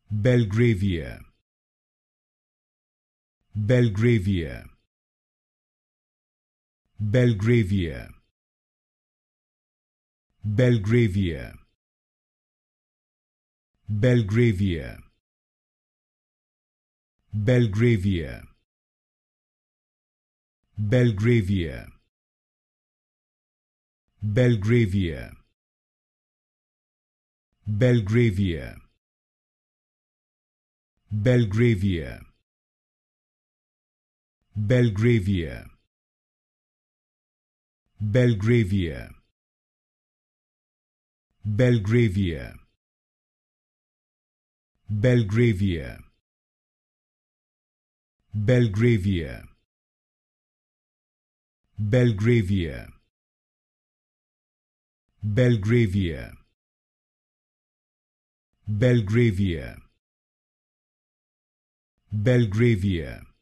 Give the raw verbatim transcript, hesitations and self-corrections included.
Belgravia, Belgravia, Belgravia, Belgravia, Belgravia, Belgravia, Belgravia, Belgravia, Belgravia, Belgravia, Belgravia, Belgravia, Belgravia, Belgravia, Belgravia, Belgravia, Belgravia, Belgravia, Belgravia,